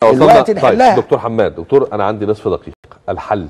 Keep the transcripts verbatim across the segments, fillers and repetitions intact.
دلوقتي نحلها. طيب دكتور حماد، دكتور انا عندي نصف دقيقه. الحل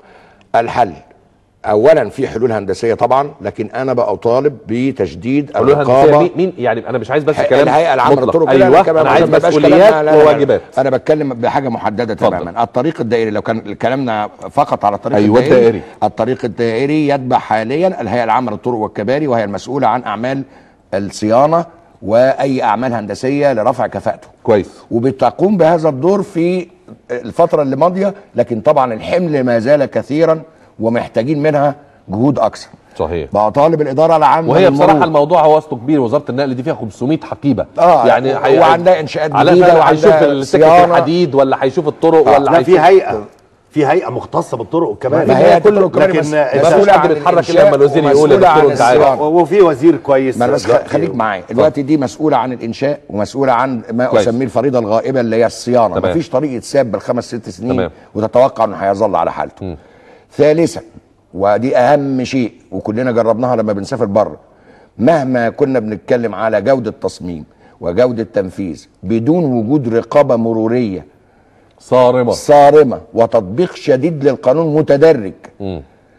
الحل اولا في حلول هندسيه طبعا، لكن انا بقى اطالب بتشديد حلول الرقابه. هندسيه مين, مين يعني؟ انا مش عايز بس كلام الهيئه العامه للطرق. ايوه انا, أنا عايز مسؤوليات وواجبات. انا بتكلم بحاجه محدده تماما. الطريق الدائري، لو كان كلامنا فقط على الطريق أيوة الدائري, الدائري الطريق الدائري يتبع حاليا الهيئه العامه للطرق والكباري، وهي المسؤوله عن اعمال الصيانه واي اعمال هندسيه لرفع كفاءته. كويس. وبتقوم بهذا الدور في الفتره اللي ماضيه، لكن طبعا الحمل ما زال كثيرا ومحتاجين منها جهود اكثر. صحيح. بطالب الاداره العامه وهي بصراحه الموضوع هو وسطه كبير. وزاره النقل دي فيها خمسمائة حقيبه. اه يعني حي... وعندها انشاءات جديده وهيشوف السكه الحديد ولا هيشوف الطرق آه. ولا في هيئه في هيئه مختصه بالطرق والكباري. ما هي كل لكن مسؤوله عن بيتحرك الا لما الوزير يقول الدكتور انت عارف. وفي وزير كويس. ما بس خليك معايا دلوقتي. دي مسؤوله عن الانشاء ومسؤوله عن ما كويس. اسميه الفريضه الغائبه اللي هي الصيانه. ما فيش طريق يتساب بالخمس ست سنين تمام. وتتوقع انه هيظل على حالته. م. ثالثا ودي اهم شيء وكلنا جربناها لما بنسافر بره، مهما كنا بنتكلم على جوده تصميم وجوده تنفيذ بدون وجود رقابه مروريه صارمه صارمه وتطبيق شديد للقانون متدرج م.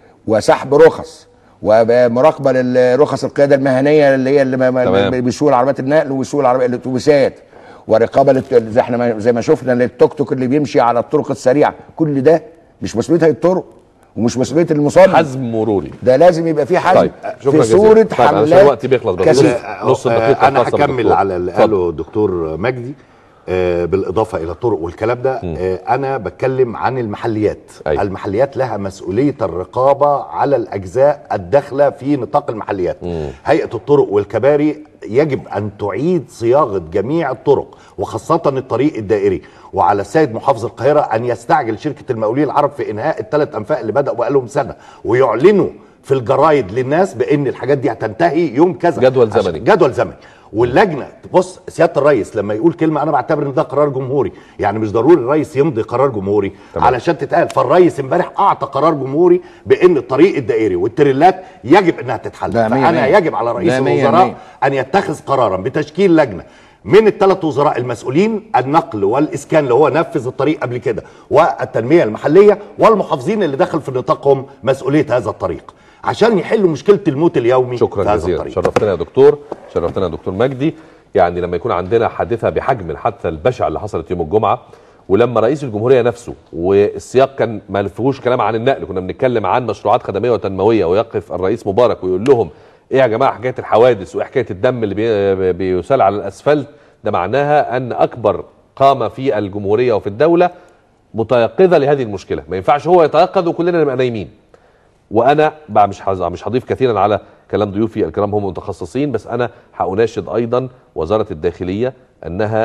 وسحب رخص ومراقبه لرخص القياده المهنيه اللي هي اللي بيسوق عربيات النقل وبيسوق الاتوبيسات، ورقابه زي احنا زي ما شفنا للتوك توك اللي بيمشي على الطرق السريعه. كل ده مش مسؤوليه هيئه الطرق ومش مسؤوليه المصمم. حزم مروري ده لازم يبقى فيه حزم. طيب. في صوره طيب. حملات. الوقت بيخلص بس نص دقيقه. انا هكمل على اللي قاله الدكتور مجدي. آه بالاضافه الى الطرق والكلام ده. آه انا بتكلم عن المحليات. أيوة. المحليات لها مسؤوليه الرقابه على الاجزاء الداخله في نطاق المحليات. مم. هيئه الطرق والكباري يجب ان تعيد صياغه جميع الطرق وخاصه الطريق الدائري، وعلى السيد محافظ القاهره ان يستعجل شركه المقاولين العرب في انهاء الثلاث انفاق اللي بداوا بقالهم سنه، ويعلنوا في الجرايد للناس بان الحاجات دي هتنتهي يوم كذا. جدول زمني. جدول زمني. واللجنه بص، سياده الرئيس لما يقول كلمه انا بعتبر ان ده قرار جمهوري، يعني مش ضروري الرئيس يمضي قرار جمهوري طبعا. علشان تتقال. فالرئيس امبارح اعطى قرار جمهوري بان الطريق الدائري والتريلات يجب انها تتحل. فانا مية يجب على رئيس الوزراء ان يتخذ قرارا بتشكيل لجنه من الثلاث وزراء المسؤولين، النقل والاسكان اللي هو نفذ الطريق قبل كده، والتنميه المحليه، والمحافظين اللي دخل في نطاقهم مسؤوليه هذا الطريق، عشان يحلوا مشكله الموت اليومي. شكرا جزيلا. شرفتنا يا دكتور، شرفتنا يا دكتور مجدي. يعني لما يكون عندنا حادثه بحجم الحادثه البشعه اللي حصلت يوم الجمعه، ولما رئيس الجمهوريه نفسه والسياق كان ما فيهوش كلام عن النقل، كنا بنتكلم عن مشروعات خدميه وتنمويه، ويقف الرئيس مبارك ويقول لهم ايه يا جماعه حكايه الحوادث وحكايه الدم اللي بي بيسال على الاسفلت، ده معناها ان اكبر قامه في الجمهوريه وفي الدوله متيقظه لهذه المشكله. ما ينفعش هو يتيقظ وكلنا نبقى نايمين. وانا بقى مش مش هضيف كثيرا على كلام ضيوفي الكرام، هم متخصصين، بس انا هأناشد ايضا وزاره الداخليه انها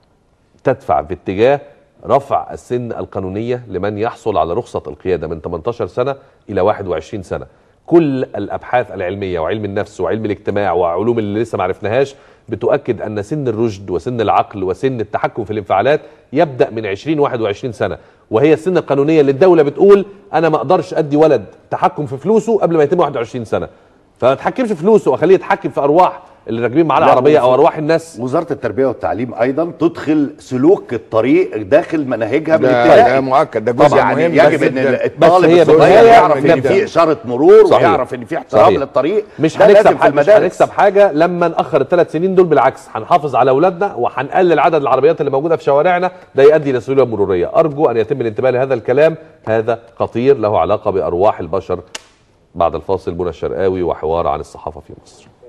تدفع في اتجاه رفع السن القانونيه لمن يحصل على رخصه القياده من ثمانية عشر سنه الى واحد وعشرين سنه. كل الابحاث العلميه وعلم النفس وعلم الاجتماع وعلوم اللي لسه ما عرفناهاش بتؤكد ان سن الرشد وسن العقل وسن التحكم في الانفعالات يبدا من عشرين واحد وعشرين سنه، وهي السن القانونيه اللي الدوله بتقول انا ما اقدرش ادي ولد تحكم في فلوسه قبل ما يتم واحد وعشرين سنه، فما اتحكمش في فلوسه واخليه يتحكم في ارواح اللي راكبين معاه العربيه او ارواح الناس. وزاره التربيه والتعليم ايضا تدخل سلوك الطريق داخل مناهجها من الابتدائي. ده مؤكد، ده جزء يعني مهم. يجب ان الطالب الصغير يعرف ان في اشاره مرور صحيح. ويعرف ان في احترام للطريق. مش هنكسب حاجه مش هنكسب حاجه لما ناخر الثلاث سنين دول، بالعكس هنحافظ على اولادنا وهنقلل عدد العربيات اللي موجوده في شوارعنا، ده يؤدي الى سيوله مروريه. ارجو ان يتم الانتباه لهذا الكلام، هذا خطير له علاقه بارواح البشر. بعد الفاصل منى الشرقاوي وحوار عن الصحافه في مصر.